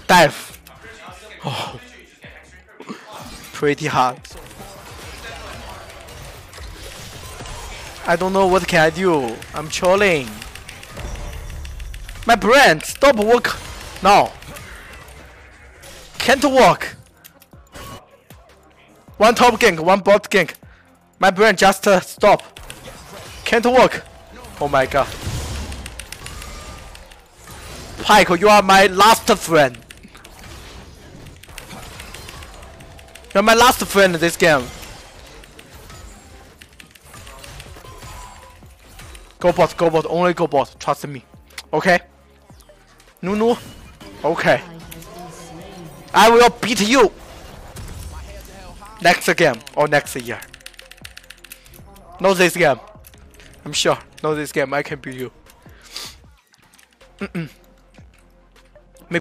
dive. Oh. Pretty hard. I don't know what can I do. I'm trolling. My brain stop work now. Can't work. One top gank, one bot gank. My brain just stop. Can't work. Oh my god. Pyke, you are my last friend. You're my last friend in this game. Go bot, only go bot. Trust me. Okay? Nunu? Okay. I will beat you! Next game or next year. Not this game. I'm sure. Not this game. I can beat you.